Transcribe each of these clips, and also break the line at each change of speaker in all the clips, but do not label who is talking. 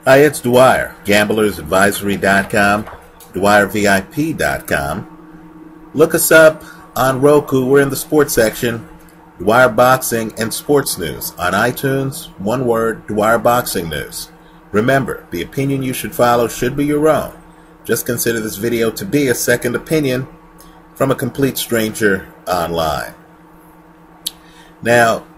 Hi, it's Dwyer, gamblersadvisory.com, DwyerVIP.com. Look us up on Roku. We're in the sports section, Dwyer Boxing and Sports News. On iTunes, one word, Dwyer Boxing News. Remember, the opinion you should follow should be your own. Just consider this video to be a second opinion from a complete stranger online. Now,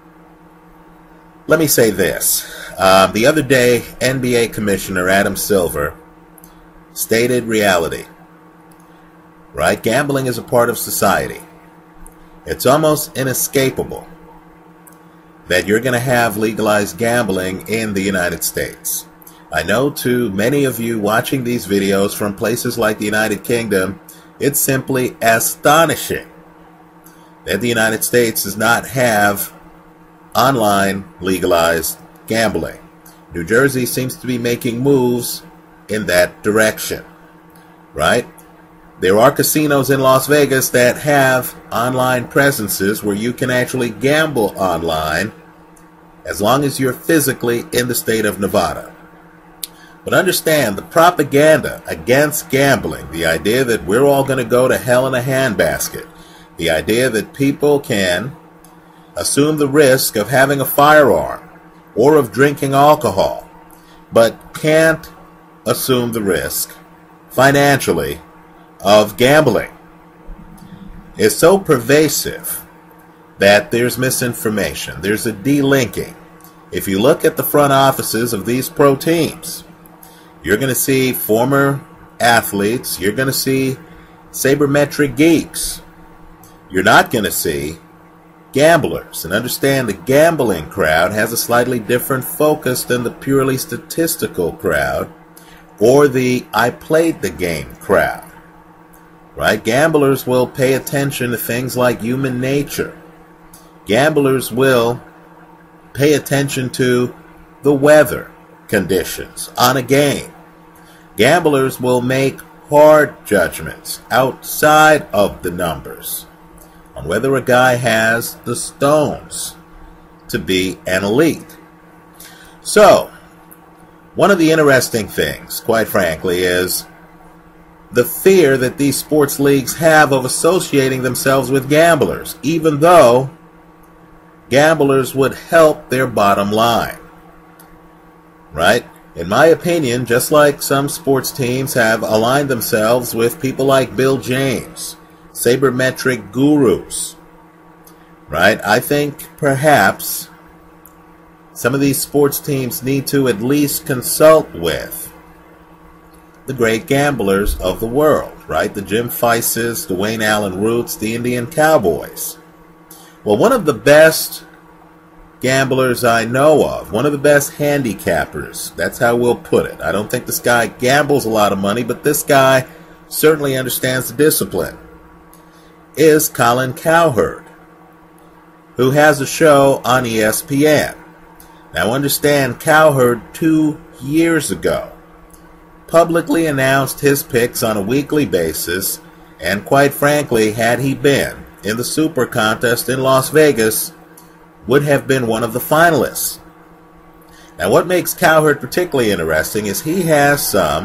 let me say this. The other day, NBA Commissioner Adam Silver stated reality. Right? Gambling is a part of society. It's almost inescapable that you're going to have legalized gambling in the United States. I know to many of you watching these videos from places like the United Kingdom, it's simply astonishing that the United States does not have online legalized gambling. New Jersey seems to be making moves in that direction, right? There are casinos in Las Vegas that have online presences where you can actually gamble online as long as you're physically in the state of Nevada. But understand the propaganda against gambling, the idea that we're all going to go to hell in a handbasket, the idea that people can assume the risk of having a firearm or of drinking alcohol, but can't assume the risk financially of gambling, is so pervasive that there's misinformation. There's a delinking. If you look at the front offices of these pro teams, you're going to see former athletes. You're going to see sabermetric geeks. You're not going to see gamblers. And understand the gambling crowd has a slightly different focus than the purely statistical crowd or the I played the game crowd. Right? Gamblers will pay attention to things like human nature. Gamblers will pay attention to the weather conditions on a game. Gamblers will make hard judgments outside of the numbers on whether a guy has the stones to be an elite. So, one of the interesting things, quite frankly, is the fear that these sports leagues have of associating themselves with gamblers, even though gamblers would help their bottom line. Right? In my opinion, just like some sports teams have aligned themselves with people like Bill James, sabermetric gurus, right? I think perhaps some of these sports teams need to at least consult with the great gamblers of the world, right? The Jim Theisses, the Wayne Allen Roots, the Indian Cowboys. Well, one of the best gamblers I know of, one of the best handicappers, that's how we'll put it. I don't think this guy gambles a lot of money, but this guy certainly understands the discipline, is Colin Cowherd, who has a show on ESPN. Now understand, Cowherd 2 years ago publicly announced his picks on a weekly basis, and quite frankly, had he been in the Super Contest in Las Vegas, would have been one of the finalists. Now what makes Cowherd particularly interesting is he has some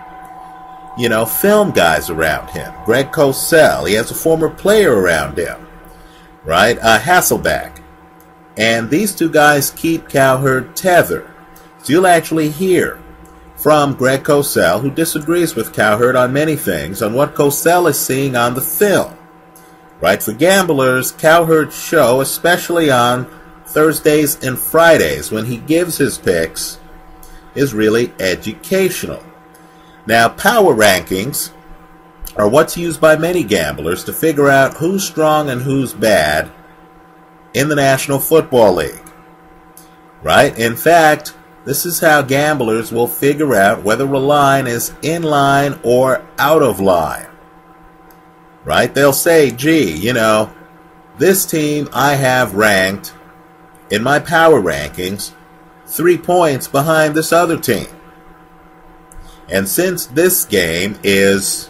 film guys around him. Greg Cosell, he has a former player around him, right? Hasselbeck. And these two guys keep Cowherd tethered. So you'll actually hear from Greg Cosell, who disagrees with Cowherd on many things, on what Cosell is seeing on the film. Right? For gamblers, Cowherd's show, especially on Thursdays and Fridays when he gives his picks, is really educational. Now, power rankings are what's used by many gamblers to figure out who's strong and who's bad in the National Football League. Right? In fact, this is how gamblers will figure out whether a line is in line or out of line. Right? They'll say, gee, this team I have ranked in my power rankings 3 points behind this other team. And since this game is,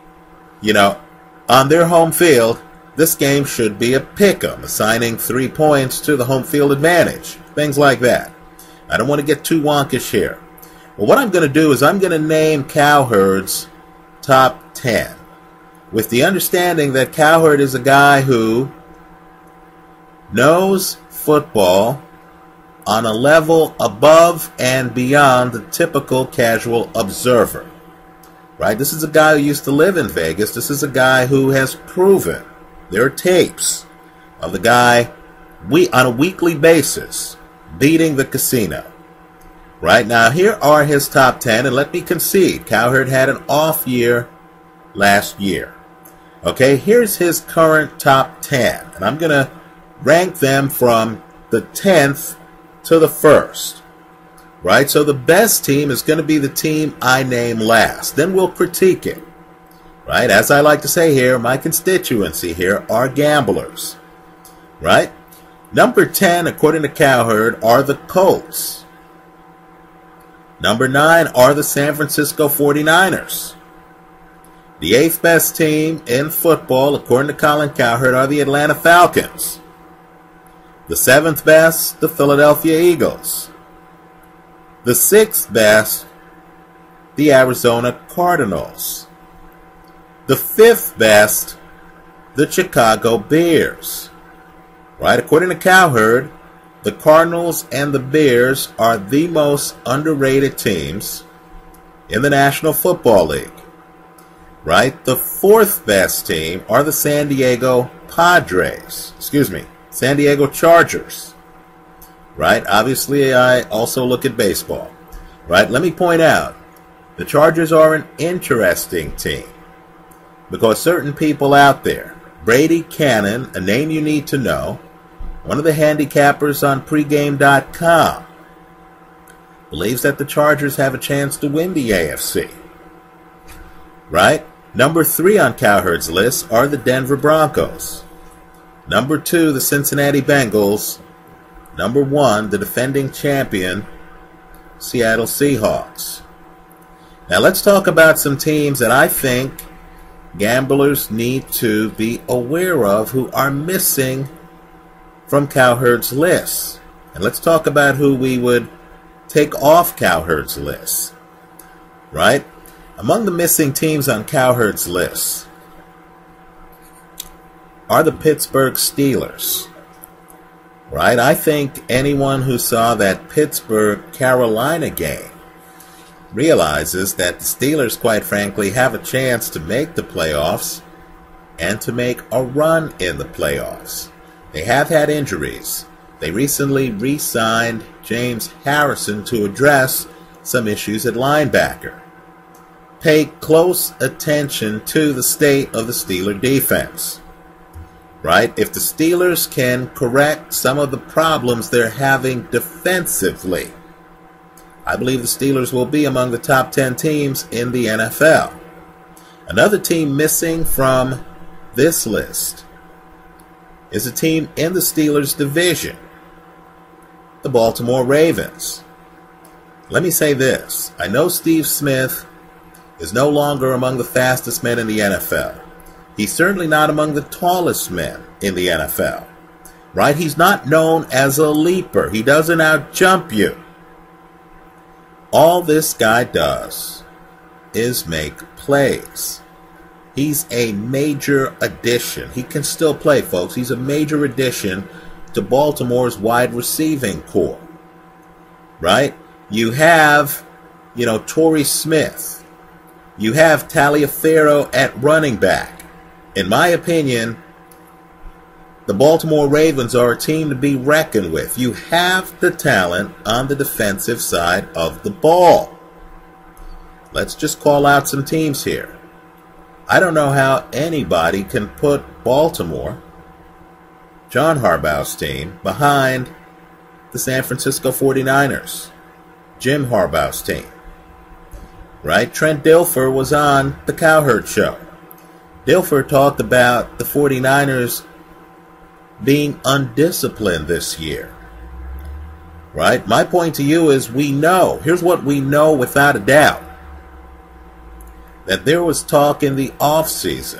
on their home field, this game should be a pick-em, assigning 3 points to the home field advantage. Things like that. I don't want to get too wonkish here. Well, what I'm going to do is I'm going to name Cowherd's top 10, with the understanding that Cowherd is a guy who knows football on a level above and beyond the typical casual observer. Right? This is a guy who used to live in Vegas. This is a guy who has proven, there are tapes of the guy on a weekly basis beating the casino. Right? Now, here are his top 10, and let me concede, Cowherd had an off year last year. Okay, here's his current top 10, and I'm going to rank them from the 10th to the 1st. Right? So the best team is going to be the team I name last. Then we'll critique it. Right? As I like to say here, my constituency here are gamblers. Right? Number 10, according to Cowherd, are the Colts. Number 9 are the San Francisco 49ers. The 8th best team in football, according to Colin Cowherd, are the Atlanta Falcons. The 7th best, the Philadelphia Eagles. The 6th best, the Arizona Cardinals. The 5th best, the Chicago Bears. Right? According to Cowherd, the Cardinals and the Bears are the most underrated teams in the National Football League. Right? The 4th best team are the San Diego Chargers. Right? Obviously, I also look at baseball. Right? Let me point out, the Chargers are an interesting team because certain people out there, Brady Cannon, a name you need to know, one of the handicappers on pregame.com, believes that the Chargers have a chance to win the AFC. Right? Number 3 on Cowherd's list are the Denver Broncos. Number 2, the Cincinnati Bengals. Number 1, the defending champion, Seattle Seahawks. Now let's talk about some teams that I think gamblers need to be aware of who are missing from Cowherd's list. And let's talk about who we would take off Cowherd's list. Right? Among the missing teams on Cowherd's list are the Pittsburgh Steelers. Right? I think anyone who saw that Pittsburgh-Carolina game realizes that the Steelers, quite frankly, have a chance to make the playoffs and to make a run in the playoffs. They have had injuries. They recently re-signed James Harrison to address some issues at linebacker. Pay close attention to the state of the Steeler defense. Right? If the Steelers can correct some of the problems they're having defensively, I believe the Steelers will be among the top 10 teams in the NFL. Another team missing from this list is a team in the Steelers division, the Baltimore Ravens. Let me say this. I know Steve Smith is no longer among the fastest men in the NFL. He's certainly not among the tallest men in the NFL. Right? He's not known as a leaper. He doesn't outjump you. All this guy does is make plays. He's a major addition. He can still play, folks. He's a major addition to Baltimore's wide receiving core. Right? You have, Torrey Smith. You have Taliaferro at running back. In my opinion, the Baltimore Ravens are a team to be reckoned with. You have the talent on the defensive side of the ball. Let's just call out some teams here. I don't know how anybody can put Baltimore, John Harbaugh's team, behind the San Francisco 49ers, Jim Harbaugh's team. Right? Trent Dilfer was on the Cowherd Show. Dilfer talked about the 49ers being undisciplined this year. Right? My point to you is here's what we know without a doubt. That there was talk in the offseason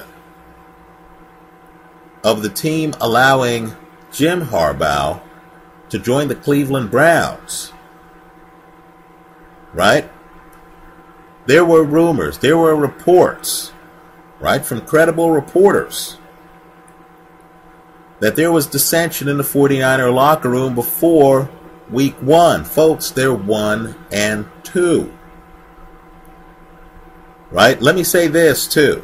of the team allowing Jim Harbaugh to join the Cleveland Browns. Right? there were rumors, there were reports, right, from credible reporters that there was dissension in the 49er locker room before week 1. Folks, they're 1-2. Right? Let me say this, too.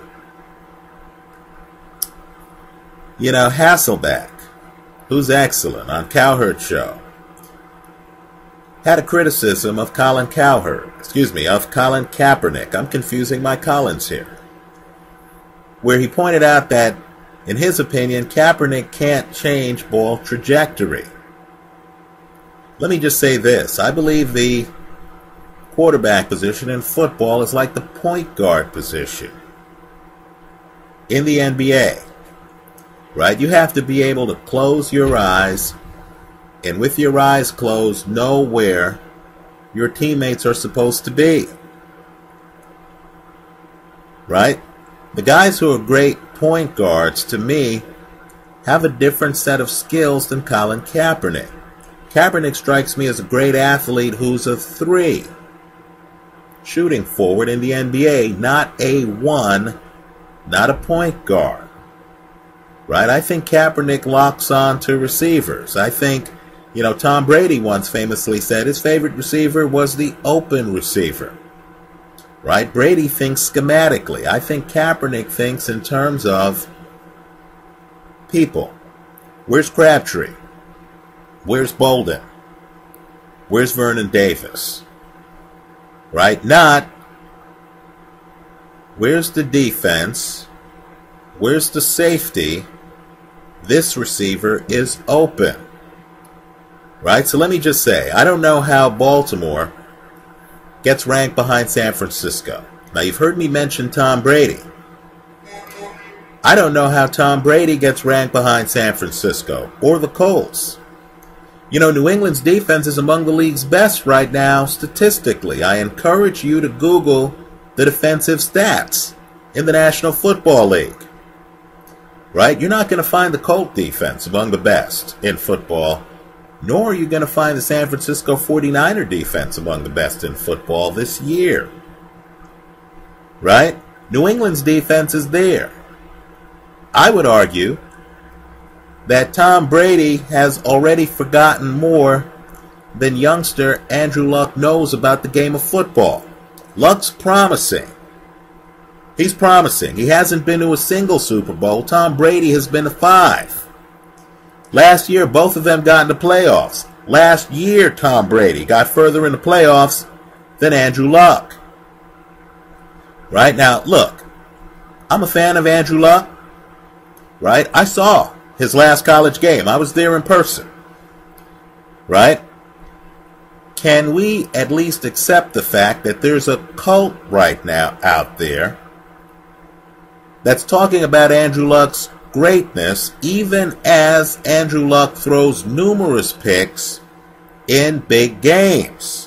You know, Hasselbeck, who's excellent on Cowherd Show, had a criticism of Colin Kaepernick. I'm confusing my Collins here. Where he pointed out that, in his opinion, Kaepernick can't change ball trajectory. Let me just say this. I believe the quarterback position in football is like the point guard position in the NBA. Right? You have to be able to close your eyes and with your eyes closed know where your teammates are supposed to be. Right? The guys who are great point guards, to me, have a different set of skills than Colin Kaepernick. Kaepernick strikes me as a great athlete who's a 3 shooting forward in the NBA, not a 1, not a point guard. Right? I think Kaepernick locks on to receivers. I think, you know, Tom Brady once famously said his favorite receiver was the open receiver. Right? Brady thinks schematically. I think Kaepernick thinks in terms of people. Where's Crabtree? Where's Bolden? Where's Vernon Davis? Right? Not, where's the defense? Where's the safety? This receiver is open. Right? So let me just say, I don't know how Baltimore gets ranked behind San Francisco. Now, you've heard me mention Tom Brady. I don't know how Tom Brady gets ranked behind San Francisco or the Colts. You know, New England's defense is among the league's best right now statistically. I encourage you to Google the defensive stats in the National Football League. Right? You're not going to find the Colt defense among the best in football, nor are you going to find the San Francisco 49er defense among the best in football this year. Right? New England's defense is there. I would argue that Tom Brady has already forgotten more than youngster Andrew Luck knows about the game of football. Luck's promising. He's promising. He hasn't been to a single Super Bowl. Tom Brady has been to 5. Last year, both of them got into playoffs. Last year, Tom Brady got further in the playoffs than Andrew Luck. Right? Now, look, I'm a fan of Andrew Luck. Right? I saw his last college game. I was there in person. Right? Can we at least accept the fact that there's a cult right now out there that's talking about Andrew Luck's greatness, even as Andrew Luck throws numerous picks in big games?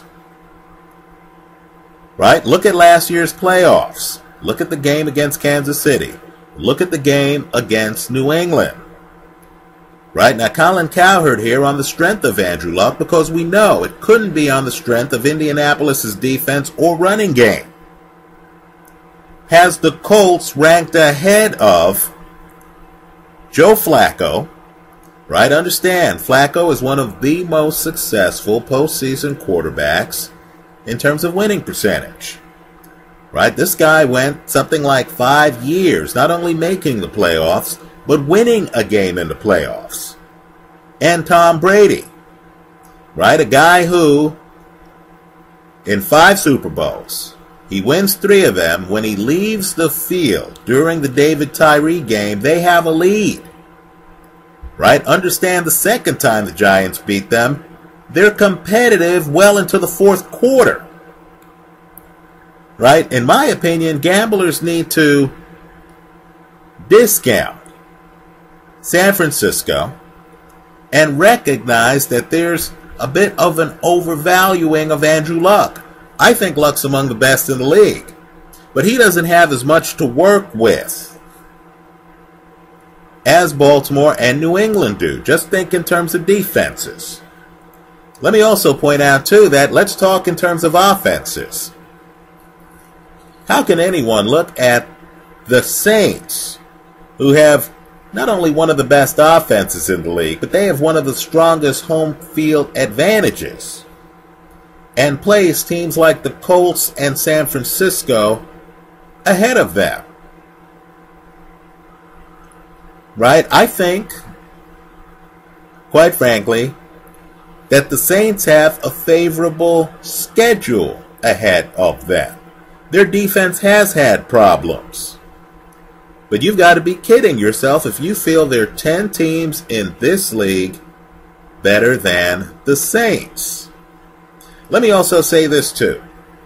Right? Look at last year's playoffs. Look at the game against Kansas City. Look at the game against New England. Right? Now, Colin Cowherd here on the strength of Andrew Luck, because we know it couldn't be on the strength of Indianapolis' defense or running game, has the Colts ranked ahead of Joe Flacco. Right? Understand, Flacco is one of the most successful postseason quarterbacks in terms of winning percentage. Right? This guy went something like 5 years not only making the playoffs, but winning a game in the playoffs. And Tom Brady, right? A guy who, in 5 Super Bowls, he wins 3 of them. When he leaves the field during the David Tyree game, they have a lead. Right? Understand the second time the Giants beat them, they're competitive well into the 4th quarter. Right? In my opinion, gamblers need to discount San Francisco and recognize that there's a bit of an overvaluing of Andrew Luck. I think Luck's among the best in the league, but he doesn't have as much to work with as Baltimore and New England do. Just think in terms of defenses. Let me also point out, too, that let's talk in terms of offenses. How can anyone look at the Saints, who have not only one of the best offenses in the league, but they have one of the strongest home field advantages, and place teams like the Colts and San Francisco ahead of them? Right? I think, quite frankly, that the Saints have a favorable schedule ahead of them. Their defense has had problems. But you've got to be kidding yourself if you feel there are 10 teams in this league better than the Saints. Let me also say this too.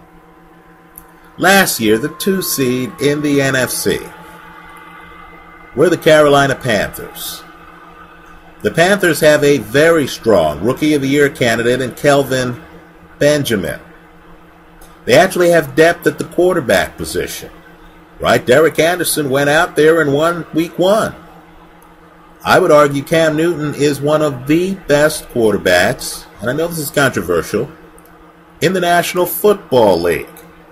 Last year, the 2 seed in the NFC were the Carolina Panthers. The Panthers have a very strong Rookie of the Year candidate in Kelvin Benjamin. They actually have depth at the quarterback position. Right? Derek Anderson went out there and won week 1. I would argue Cam Newton is one of the best quarterbacks, and I know this is controversial, in the National Football League.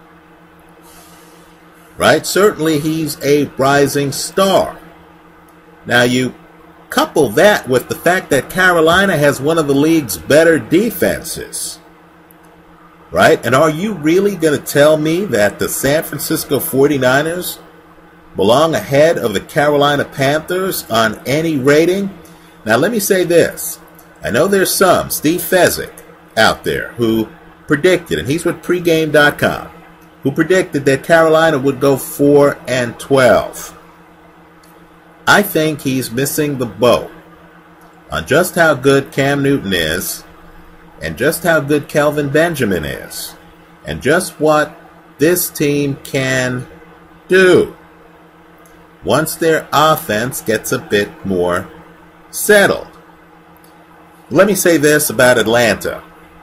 Right? Certainly he's a rising star. Now you couple that with the fact that Carolina has one of the league's better defenses. Right? And are you really going to tell me that the San Francisco 49ers belong ahead of the Carolina Panthers on any rating? Now let me say this. I know there's some, Steve Fezzik out there, who predicted, and he's with pregame.com, who predicted that Carolina would go 4-12. I think he's missing the boat on just how good Cam Newton is, and just how good Kelvin Benjamin is, and just what this team can do once their offense gets a bit more settled. Let me say this about Atlanta.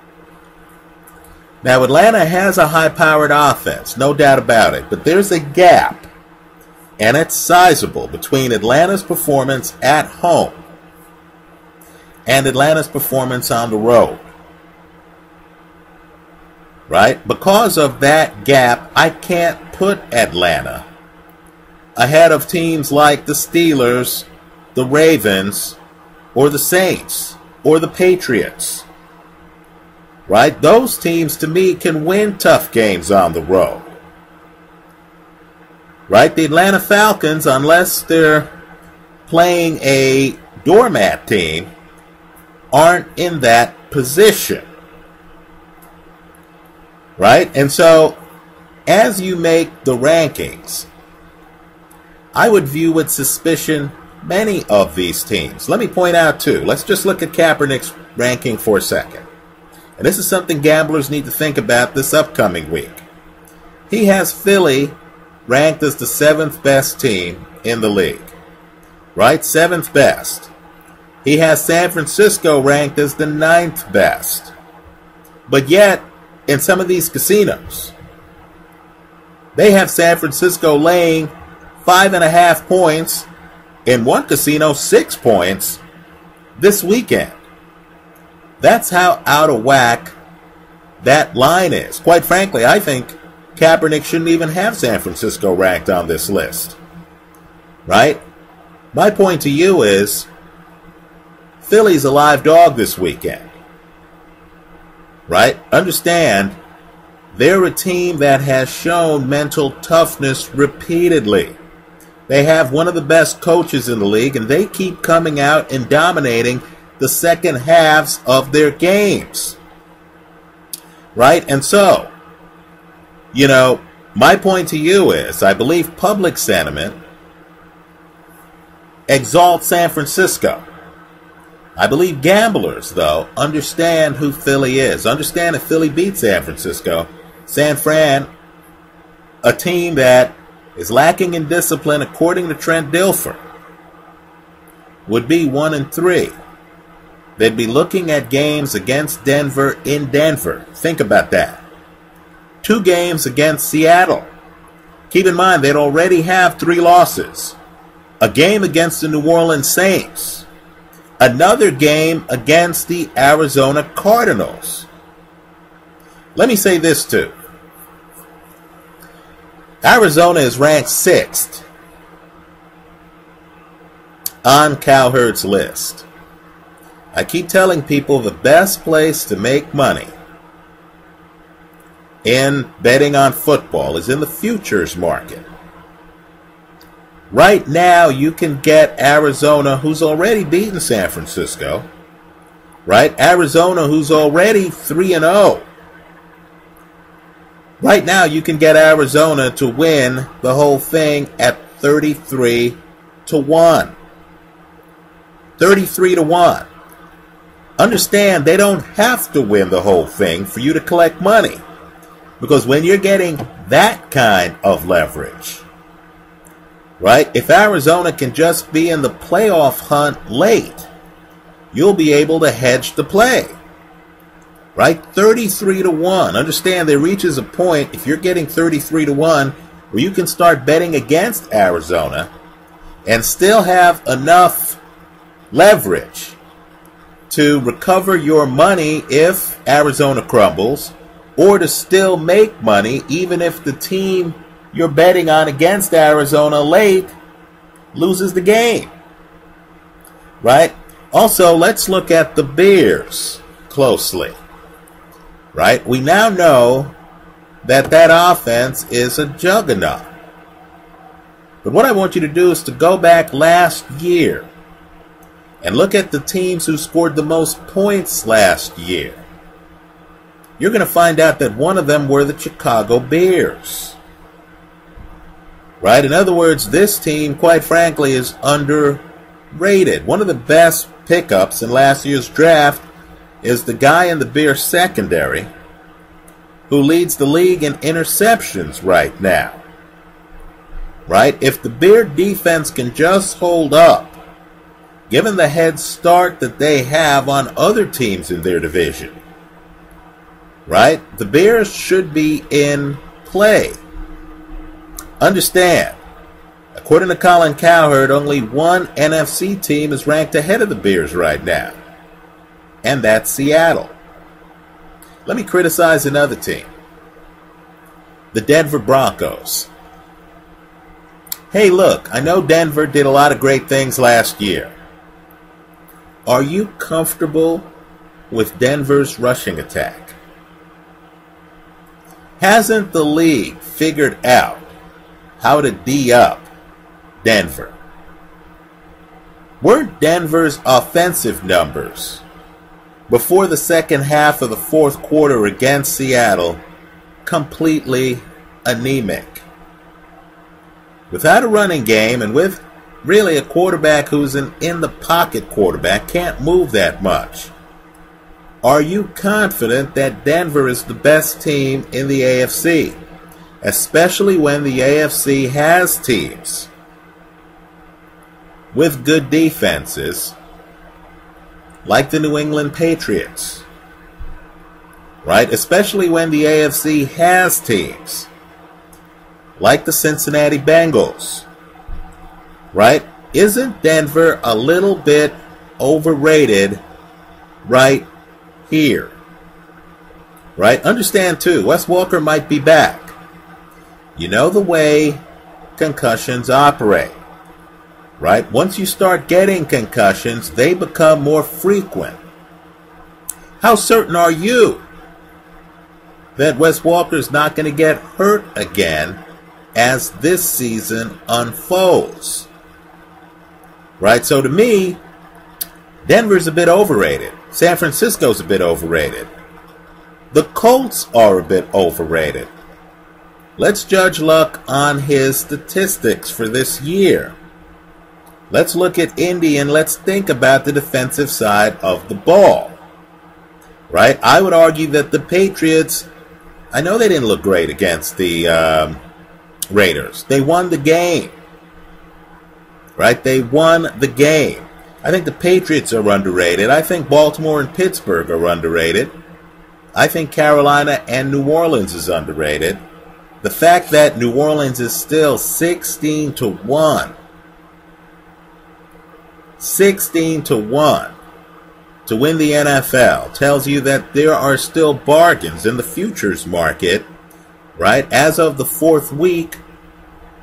Now, Atlanta has a high-powered offense, no doubt about it, but there's a gap, and it's sizable, between Atlanta's performance at home and Atlanta's performance on the road. Right? Because of that gap, I can't put Atlanta ahead of teams like the Steelers, the Ravens, or the Saints, or the Patriots. Right? Those teams, to me, can win tough games on the road. Right? The Atlanta Falcons, unless they're playing a doormat team, aren't in that position. Right? And so, as you make the rankings, I would view with suspicion many of these teams. Let me point out, too. Let's just look at Kaepernick's ranking for a second. And this is something gamblers need to think about this upcoming week. He has Philly ranked as the 7th best team in the league. Right? 7th best. He has San Francisco ranked as the 9th best. But yet, in some of these casinos, they have San Francisco laying 5.5 points, in one casino 6 points, this weekend. That's how out of whack that line is. Quite frankly, I think Kaepernick shouldn't even have San Francisco ranked on this list. Right? My point to you is, Philly's a live dog this weekend. Right? Understand, they're a team that has shown mental toughness repeatedly. They have one of the best coaches in the league, and they keep coming out and dominating the second halves of their games. Right? And so, you know, my point to you is, I believe public sentiment exalts San Francisco. I believe gamblers, though, understand who Philly is. Understand if Philly beats San Francisco, San Fran, a team that is lacking in discipline, according to Trent Dilfer, would be 1-3. They'd be looking at games against Denver in Denver. Think about that. 2 games against Seattle. Keep in mind, they'd already have 3 losses. A game against the New Orleans Saints. Another game against the Arizona Cardinals. Let me say this too. Arizona is ranked 6th on Cowherd's list. I keep telling people the best place to make money in betting on football is in the futures market. Right now, you can get Arizona, who's already beaten San Francisco, right? Arizona, who's already 3-0. Right now, you can get Arizona to win the whole thing at 33 to 1. 33 to 1. Understand, they don't have to win the whole thing for you to collect money. Because when you're getting that kind of leverage, right, if Arizona can just be in the playoff hunt late, you'll be able to hedge the play. Right? 33 to 1. Understand, there reaches a point, if you're getting 33 to 1, where you can start betting against Arizona and still have enough leverage to recover your money if Arizona crumbles, or to still make money even if the team you're betting on against Arizona late loses the game. Right? Also, let's look at the Bears closely. Right? We now know that offense is a juggernaut. But what I want you to do is to go back last year and look at the teams who scored the most points last year. You're going to find out that one of them were the Chicago Bears. Right? In other words, this team, quite frankly, is underrated. One of the best pickups in last year's draft is the guy in the Bears secondary who leads the league in interceptions right now. Right? If the Bear defense can just hold up, given the head start that they have on other teams in their division, right, the Bears should be in play. Understand, according to Colin Cowherd, only one NFC team is ranked ahead of the Bears right now, and that's Seattle. Let me criticize another team, the Denver Broncos. Hey, look, I know Denver did a lot of great things last year. Are you comfortable with Denver's rushing attack? Hasn't the league figured out how to D up Denver? Weren't Denver's offensive numbers before the second half of the fourth quarter against Seattle completely anemic? Without a running game and with really a quarterback who's an in-the-pocket quarterback, can't move that much, are you confident that Denver is the best team in the AFC? Especially when the AFC has teams with good defenses like the New England Patriots. Right? Especially when the AFC has teams like the Cincinnati Bengals. Right? Isn't Denver a little bit overrated right here? Right? Understand too, Wes Welker might be back. You know the way concussions operate. Right? Once you start getting concussions, they become more frequent. How certain are you that Wes Welker's not going to get hurt again as this season unfolds? Right? So to me, Denver's a bit overrated. San Francisco's a bit overrated. The Colts are a bit overrated. Let's judge Luck on his statistics for this year. Let's look at Indy and let's think about the defensive side of the ball. Right? I would argue that the Patriots, I know they didn't look great against the Raiders. They won the game. Right? They won the game. I think the Patriots are underrated. I think Baltimore and Pittsburgh are underrated. I think Carolina and New Orleans is underrated. The fact that New Orleans is still 16 to 1. 16 to 1 to win the NFL tells you that there are still bargains in the futures market, right? As of the fourth week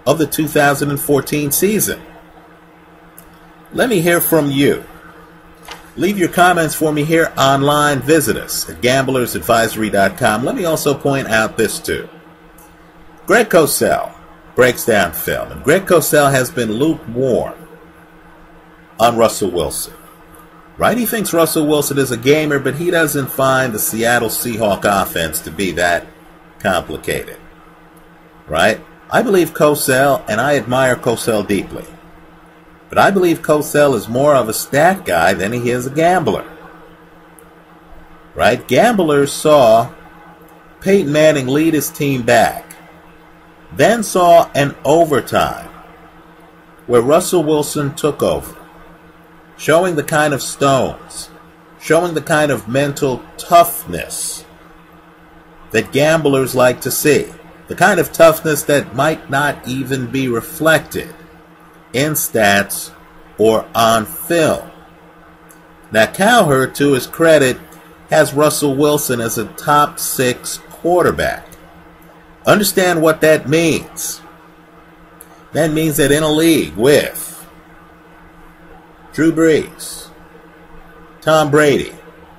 of the 2014 season. Let me hear from you. Leave your comments for me here online. Visit us at gamblersadvisory.com. Let me also point out this too. Greg Cosell breaks down film, and Greg Cosell has been lukewarm on Russell Wilson. Right? He thinks Russell Wilson is a gamer, but he doesn't find the Seattle Seahawks offense to be that complicated. Right? I believe Cosell, and I admire Cosell deeply, but I believe Cosell is more of a stat guy than he is a gambler. Right? Gamblers saw Peyton Manning lead his team back, then saw an overtime where Russell Wilson took over, showing the kind of stones, showing the kind of mental toughness that gamblers like to see, the kind of toughness that might not even be reflected in stats or on film. Now, Cowherd, to his credit, has Russell Wilson as a top 6 quarterback. Understand what that means. That means that in a league with Drew Brees, Tom Brady,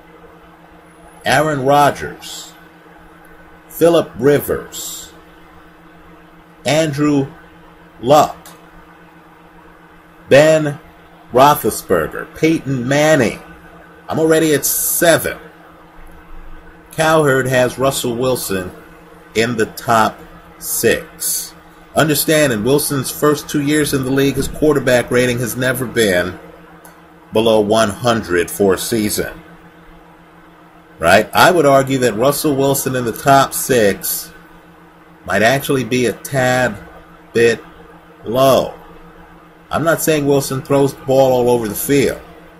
Aaron Rodgers, Phillip Rivers, Andrew Luck, Ben Roethlisberger, Peyton Manning. I'm already at 7. Cowherd has Russell Wilson in the top 6. Understand, in Wilson's first 2 years in the league, his quarterback rating has never been below 100 for a season. Right? I would argue that Russell Wilson in the top 6 might actually be a tad bit low. I'm not saying Wilson throws the ball all over the field,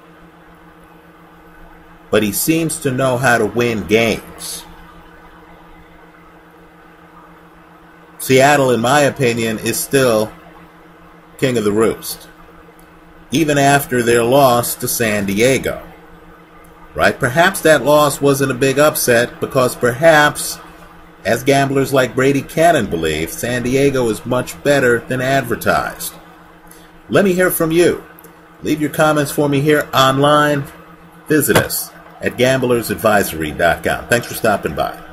but he seems to know how to win games. Seattle, in my opinion, is still king of the roost, even after their loss to San Diego. Right? Perhaps that loss wasn't a big upset because perhaps, as gamblers like Brady Cannon believe, San Diego is much better than advertised. Let me hear from you. Leave your comments for me here online. Visit us at gamblersadvisory.com. Thanks for stopping by.